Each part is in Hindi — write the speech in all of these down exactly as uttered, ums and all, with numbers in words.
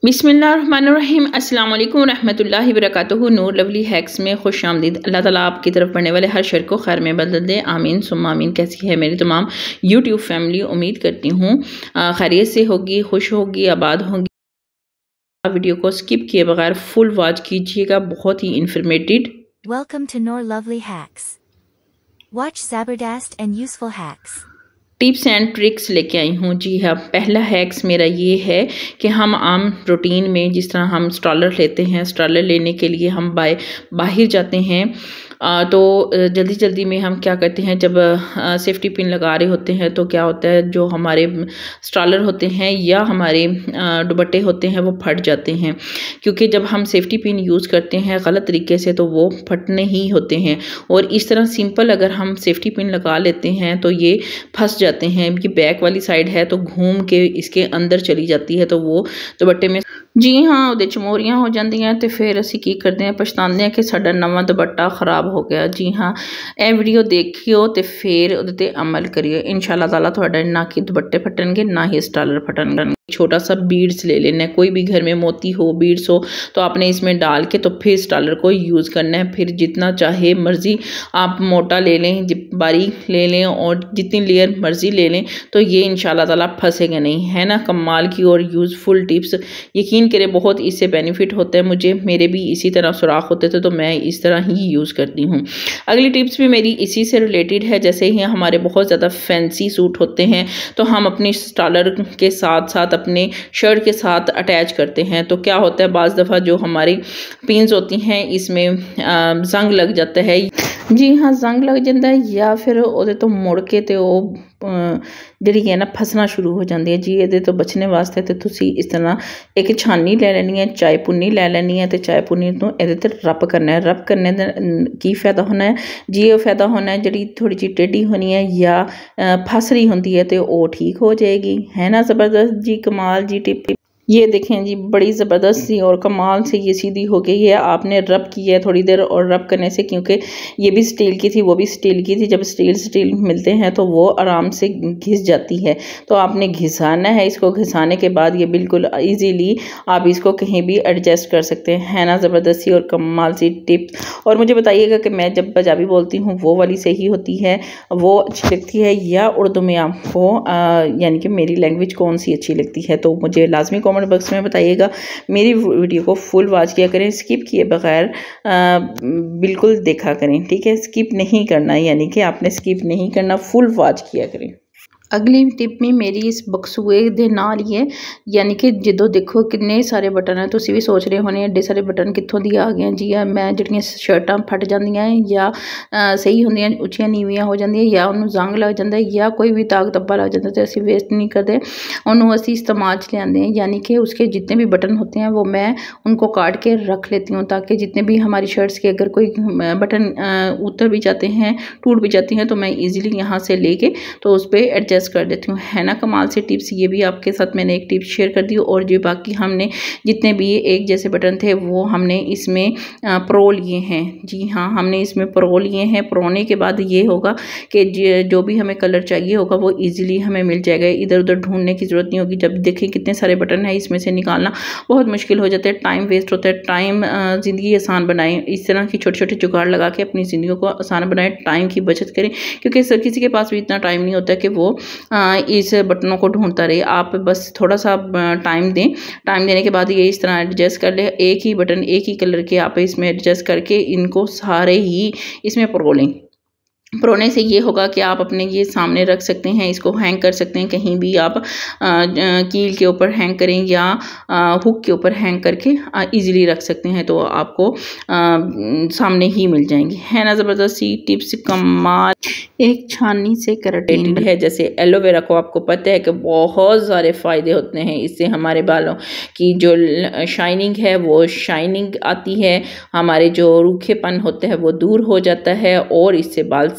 बिस्मिल्लाहिर्रहमानिर्रहीम अस्सलाम वालेकुम रहमतुल्लाहि व बरकातुहू। नूर लवली हैक्स में खुश आमदीद। अल्लाह ताला आपकी तरफ बढ़ने वाले हर शर को खैर में बदल दे, आमीन सुम्मा आमीन। कैसी है मेरी तमाम यूट्यूब फैमिली? उम्मीद करती हूँ खैरियत से होगी, खुश होगी, आबाद होगी। वीडियो को स्किप किए बगैर फुल वॉच कीजिएगा, बहुत ही informative. Welcome to Noor Lovely Hacks. Watch zabardast and useful hacks. Tips and tricks लेके आई हूँ। जी हाँ, पहला हैक्स मेरा ये है कि हम आम रूटीन में जिस तरह हम स्टॉलर लेते हैं, स्टॉलर लेने के लिए हम बाय बाहर जाते हैं आ, तो जल्दी जल्दी में हम क्या करते हैं, जब आ, सेफ्टी पिन लगा रहे होते हैं तो क्या होता है, जो हमारे स्टॉलर होते हैं या हमारे दुपट्टे होते हैं वो फट जाते हैं। क्योंकि जब हम सेफ्टी पिन यूज़ करते हैं गलत तरीके से तो वो फटने ही होते हैं। और इस तरह सिंपल अगर हम सेफ्टी पिन लगा लेते हैं तो ये फंस जाते हैं। ये बैक वाली साइड है तो घूम के इसके अंदर चली जाती है तो वो दुपट्टे में जी हाँ ਉਹਦੇ ਚਮੋਰੀਆਂ ਹੋ ਜਾਂਦੀਆਂ ਤੇ ਫਿਰ ਅਸੀਂ ਕੀ ਕਰਦੇ ਹਾਂ, ਪਛਤਾਉਂਦੇ ਹਾਂ ਕਿ ਸਾਡਾ ਨਵਾਂ ਦੁਪੱਟਾ ਖਰਾਬ ਹੋ ਗਿਆ। ਜੀ ਹਾਂ, ਇਹ ਵੀਡੀਓ ਦੇਖਿਓ ਤੇ ਫਿਰ ਉਹਦੇ ਤੇ ਅਮਲ ਕਰਿਓ। इंशाल्लाह ताला ਤੁਹਾਡਾ ना कि दुपट्टे फटनगे ना ही स्टॉलर फटनगे। छोटा सा बीड्स ले लेना है, कोई भी घर में मोती हो, बीड्स हो तो आपने इसमें डाल के तो फिर स्टॉलर को यूज़ करना है। फिर जितना चाहे मर्ज़ी आप मोटा ले लें, बारीक ले लें और जितनी लेयर मर्ज़ी ले लें तो ये इंशाल्लाह ताला फंसेगा नहीं, है ना। कमाल की और यूज़फुल टिप्स, यकीन करें बहुत इससे बेनिफिट होता है। मुझे मेरे भी इसी तरह सुराख होते थे तो मैं इस तरह ही यूज़ करती हूँ। अगली टिप्स भी मेरी इसी से रिलेटेड है। जैसे ही हमारे बहुत ज़्यादा फैंसी सूट होते हैं तो हम अपनी स्टॉलर के साथ साथ अपने शर्ट के साथ अटैच करते हैं तो क्या होता है, बाज़ दफ़ा जो हमारी पिन्स होती हैं इसमें जंग लग जाता है। जी हाँ, जंग लग जाता है या फिर ਉਹਦੇ ਤੋਂ ਮੁੜ ਕੇ ਤੇ ਉਹ ਜਿਹੜੀ ਹੈ ਨਾ ਫਸਣਾ ਸ਼ੁਰੂ ਹੋ ਜਾਂਦੀ ਹੈ। ਜੀ ਇਹਦੇ ਤੋਂ ਬਚਣੇ ਵਾਸਤੇ ਤੇ ਤੁਸੀਂ ਇਸ ਤਰ੍ਹਾਂ ਇੱਕ ਛਾਨੀ ਲੈ ਲੈਣੀ ਹੈ, ਚਾय ਪੁੰਨੀ ਲੈ ਲੈਣੀ ਹੈ ਤੇ ਚਾय ਪੁੰਨੀ ਤੋਂ ਇਹਦੇ ਤੇ ਰਬ ਕਰਨਾ ਹੈ। ਰਬ ਕਰਨੇ ਦਾ ਕੀ ਫਾਇਦਾ ਹੋਣਾ ਹੈ ਜੀ, ਇਹ ਫਾਇਦਾ ਹੋਣਾ ਹੈ ਜਿਹੜੀ ਥੋੜੀ ਜਿਹੀ ਟੇਢੀ ਹੋਣੀ ਹੈ ਜਾਂ ਫਸ ਰਹੀ ਹੁੰਦੀ ਹੈ ਤੇ ਉਹ ਠੀਕ ਹੋ ਜਾਏਗੀ, है ना। ज़बरदस्त जी, कमाल जी टिप। ये देखें जी, बड़ी ज़बरदस्त सी और कमाल से ये सीधी हो गई है। आपने रब किया है थोड़ी देर और रब करने से, क्योंकि ये भी स्टील की थी वो भी स्टील की थी, जब स्टील स्टील मिलते हैं तो वो आराम से घिस जाती है। तो आपने घिसाना है इसको, घिसाने के बाद ये बिल्कुल ईजीली आप इसको कहीं भी एडजस्ट कर सकते हैं, है ना। ज़बरदस्त सी और कमाल सी टिप। और मुझे बताइएगा कि मैं जब पंजाबी बोलती हूँ वो वाली सही होती है, वो अच्छी लगती है या उर्दू में आपको यानी कि मेरी लैंग्वेज कौन सी अच्छी लगती है, तो मुझे लाजमी कमेंट बॉक्स में बताइएगा। मेरी वीडियो को फुल वॉच किया करें, स्किप किए बगैर बिल्कुल देखा करें, ठीक है। स्किप नहीं करना, यानी कि आपने स्किप नहीं करना, फुल वॉच किया करें। अगली टिप में मेरी इस बक्सूए दे नाल ही है, यानी कि जो देखो कितने सारे बटन है, तुसी भी सोच रहे होने एडे सारे बटन कित्थों दी आ गए जी। मैं जिहड़ियां शर्टां फट जांदियां या सही होंदियां उच्चियां नीवियां हो जांदियां या उन्होंने जंग लग जाता है या कोई भी दाग धब्बा लग जाता है तो असी वेस्ट नहीं करते, उन्होंने असी इस्तेमाल च लियाते हैं। यानी कि उसके जितने भी बटन होते हैं वो मैं उनको काट के रख लेती हूँ ताकि जितने भी हमारी शर्ट्स के अगर कोई बटन उतर भी जाते हैं, टूट भी जाती हैं तो मैं ईजिली यहाँ से लेके तो उस पर एडजस्ट कर देती हूँ, है ना। कमाल से टिप्स, ये भी आपके साथ मैंने एक टिप्स शेयर कर दी। और जो बाकी हमने जितने भी एक जैसे बटन थे वो हमने इसमें प्रो लिए हैं। जी हाँ, हमने इसमें प्रो लिए हैं। प्रोने के बाद ये होगा कि जो भी हमें कलर चाहिए होगा वो इजीली हमें मिल जाएगा, इधर उधर ढूंढने की ज़रूरत नहीं होगी। जब देखें कितने सारे बटन हैं, इसमें से निकालना बहुत मुश्किल हो जाता है, टाइम वेस्ट होता है। टाइम ज़िंदगी आसान बनाएं, इस तरह की छोटे छोटे जुगाड़ लगा के अपनी ज़िंदगी को आसान बनाएं, टाइम की बचत करें। क्योंकि सर किसी के पास भी इतना टाइम नहीं होता कि वो आ, इस बटनों को ढूंढता रहे। आप बस थोड़ा सा टाइम दें, टाइम देने के बाद ये इस तरह एडजस्ट कर ले। एक ही बटन एक ही कलर के आप इसमें एडजस्ट करके इनको सारे ही इसमें परो लें। परोने से ये होगा कि आप अपने ये सामने रख सकते हैं, इसको हैंग कर सकते हैं कहीं भी आप, आ, आ, कील के ऊपर हैंग करें या आ, हुक के ऊपर हैंग करके इजीली रख सकते हैं तो आपको आ, सामने ही मिल जाएंगी, है ना। ज़बरदस्त सी टिप्स, कमाल। एक छानी से केराटिन है, जैसे एलोवेरा को आपको पता है कि बहुत सारे फ़ायदे होते हैं, इससे हमारे बालों की जो शाइनिंग है वो शाइनिंग आती है, हमारे जो रूखेपन होते हैं वो दूर हो जाता है और इससे बाल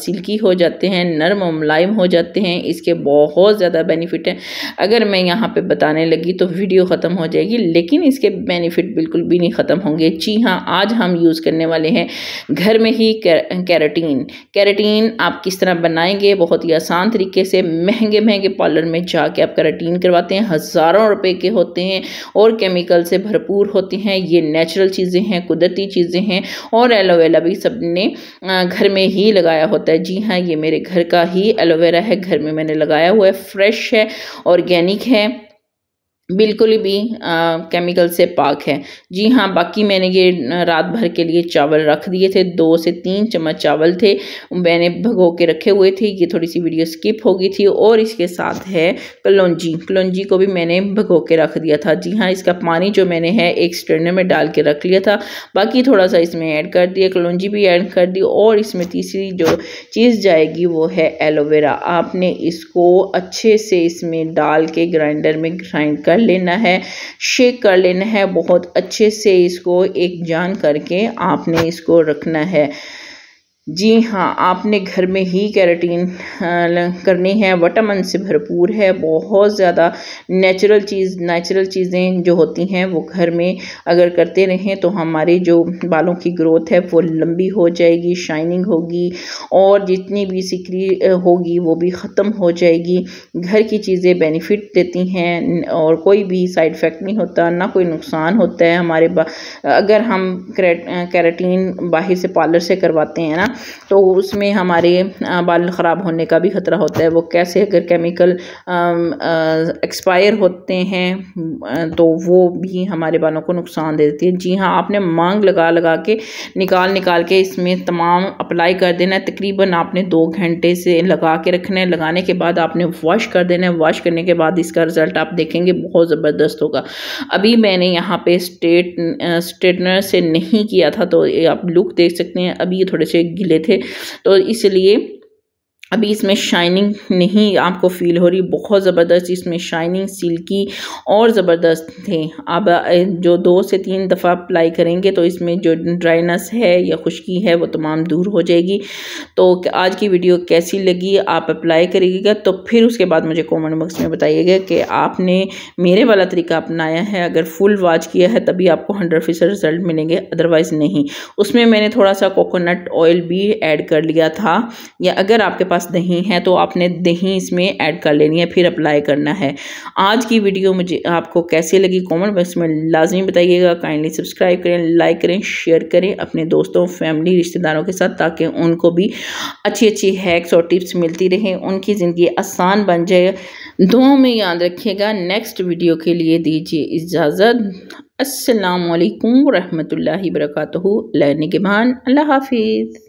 सिल्की हो जाते हैं, नरम और मुलायम हो जाते हैं। इसके बहुत ज़्यादा बेनिफिट हैं, अगर मैं यहाँ पे बताने लगी तो वीडियो ख़त्म हो जाएगी, लेकिन इसके बेनिफिट बिल्कुल भी नहीं ख़त्म होंगे। जी हाँ, आज हम यूज़ करने वाले हैं घर में ही कैराटीन। कैराटीन आप किस तरह बनाएंगे, बहुत ही आसान तरीके से। महंगे महंगे पार्लर में जाके आप कैराटीन करवाते हैं, हज़ारों रुपए के होते हैं और केमिकल से भरपूर होते हैं। ये नेचुरल चीज़ें हैं, कुदरती चीज़ें हैं और एलोवेरा भी सबने घर में ही लगाया होता है। जी हाँ, ये मेरे घर का ही एलोवेरा है, घर में मैंने लगाया हुआ है, फ्रेश है, ऑर्गेनिक है, बिल्कुल भी आ, केमिकल से पाक है। जी हाँ, बाकी मैंने ये रात भर के लिए चावल रख दिए थे, दो से तीन चम्मच चावल थे, मैंने भगो के रखे हुए थे। ये थोड़ी सी वीडियो स्किप हो गई थी। और इसके साथ है कलौंजी, कलौंजी को भी मैंने भगो के रख दिया था। जी हाँ, इसका पानी जो मैंने है एक स्ट्रेनर में डाल के रख लिया था, बाकी थोड़ा सा इसमें ऐड कर दिया, कलौंजी भी ऐड कर दी। और इसमें तीसरी जो चीज़ जाएगी वो है एलोवेरा। आपने इसको अच्छे से इसमें डाल के ग्राइंडर में ग्राइंड कर लेना है, शेक कर लेना है बहुत अच्छे से। इसको एक जान करके आपने इसको रखना है। जी हाँ, आपने घर में ही कैराटीन करनी है, विटामिन से भरपूर है, बहुत ज़्यादा नेचुरल चीज़ नेचुरल चीज़ें जो होती हैं वो घर में अगर करते रहें तो हमारे जो बालों की ग्रोथ है वो लंबी हो जाएगी, शाइनिंग होगी और जितनी भी सिकरी होगी वो भी ख़त्म हो जाएगी। घर की चीज़ें बेनिफिट देती हैं और कोई भी साइड इफ़ेक्ट नहीं होता, ना कोई नुकसान होता है हमारे। अगर हम कैराटीन बाहर से पार्लर से करवाते हैं ना तो उसमें हमारे बाल ख़राब होने का भी ख़तरा होता है। वो कैसे, अगर केमिकल एक्सपायर होते हैं तो वो भी हमारे बालों को नुकसान दे देती है। जी हाँ, आपने मांग लगा लगा के निकाल निकाल के इसमें तमाम अप्लाई कर देना है। तकरीबन आपने दो घंटे से लगा के रखना है। लगाने के बाद आपने वॉश कर देना है। वॉश करने के बाद इसका रिज़ल्ट आप देखेंगे बहुत ज़बरदस्त होगा। अभी मैंने यहाँ पे स्ट्रेट स्ट्रेटनर से नहीं किया था तो आप लुक देख सकते हैं। अभी ये थोड़े से गिले थे तो इसलिए अभी इसमें शाइनिंग नहीं आपको फील हो रही, बहुत ज़बरदस्त इसमें शाइनिंग, सिल्की और ज़बरदस्त थे। अब जो दो से तीन दफ़ा अप्लाई करेंगे तो इसमें जो ड्राइनेस है या खुश्की है वो तमाम दूर हो जाएगी। तो आज की वीडियो कैसी लगी, आप अप्लाई करिएगा तो फिर उसके बाद मुझे कमेंट बॉक्स में बताइएगा कि आपने मेरे वाला तरीका अपनाया है। अगर फुल वॉच किया है तभी आपको हंड्रेड फीसद रिजल्ट मिलेंगे, अदरवाइज़ नहीं। उसमें मैंने थोड़ा सा कोकोनट ऑयल भी ऐड कर लिया था, या अगर आपके पास दही है तो आपने दही इसमें ऐड कर लेनी है, फिर अप्लाई करना है। आज की वीडियो मुझे आपको कैसी लगी कमेंट बॉक्स में लाजमी बताइएगा। काइंडली सब्सक्राइब करें, लाइक करें, शेयर करें अपने दोस्तों, फैमिली, रिश्तेदारों के साथ, ताकि उनको भी अच्छी अच्छी हैक्स और टिप्स मिलती रहें, उनकी ज़िंदगी आसान बन जाए। दुआओं में याद रखिएगा। नेक्स्ट वीडियो के लिए दीजिए इजाज़त। अस्सलाम वालेकुम रहमतुल्लाहि बरकातहू। लेने के बाद अल्लाह हाफिज़।